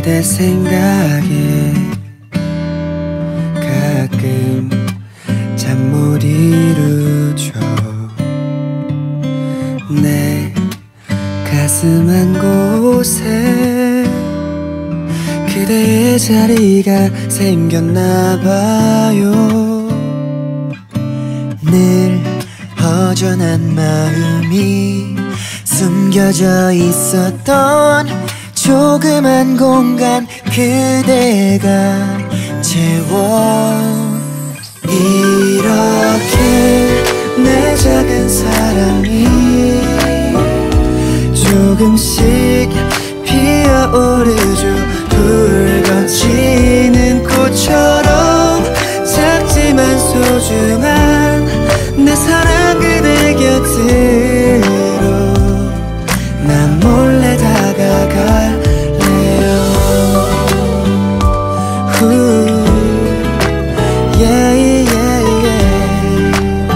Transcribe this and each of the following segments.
그대 생각에 가끔 잠 못 이루죠. 내 가슴 한 곳에 그대의 자리가 생겼나봐요. 늘 허전한 마음이 숨겨져 있었던 조그만 공간 그대가 채워. 이렇게 내 작은 사랑이 조금씩 피어오르죠. 불 거치는 꽃처럼 작지만 소중한 내 사랑 그대 곁으로 난 몰래 다가갈래요. yeah, yeah, yeah.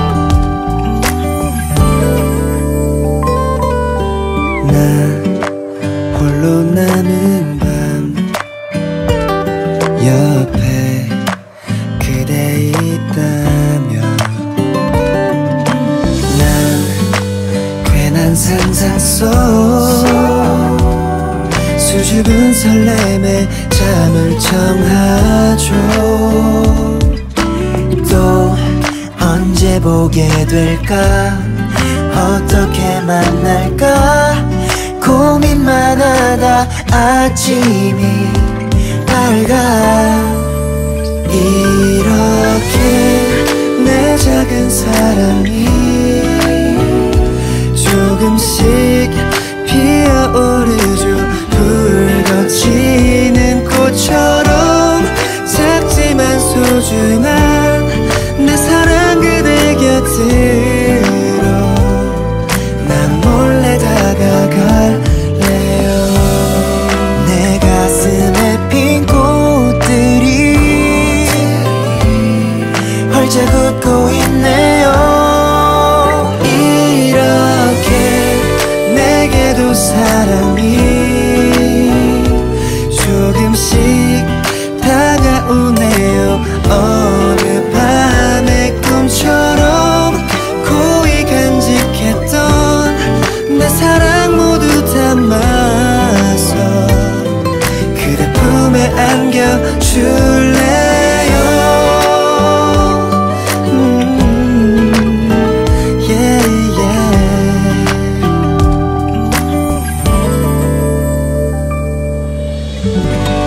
나 홀로 남은 밤 옆에 그대 있다면 난 괜한 상상 속 수줍은 설렘에 잠을 청하죠. 또 언제 보게 될까, 어떻게 만날까 고민만 하다 아침이 밝아. 이렇게 내 작은 사랑이 조금씩 피어오르죠. 불 거치는 꽃처럼 작지만 소중한 내 사랑 그대 곁으로 난 몰래 다가갈래요. 내 가슴에 핀 꽃들이 활짝 웃고 있네요. 이렇게 내게도 사랑이 조금씩 다가오네요. 어느 밤의 꿈처럼 고이 간직했던 내 사랑 모두 담아서 그대 품에 안겨줄래요. yeah, yeah.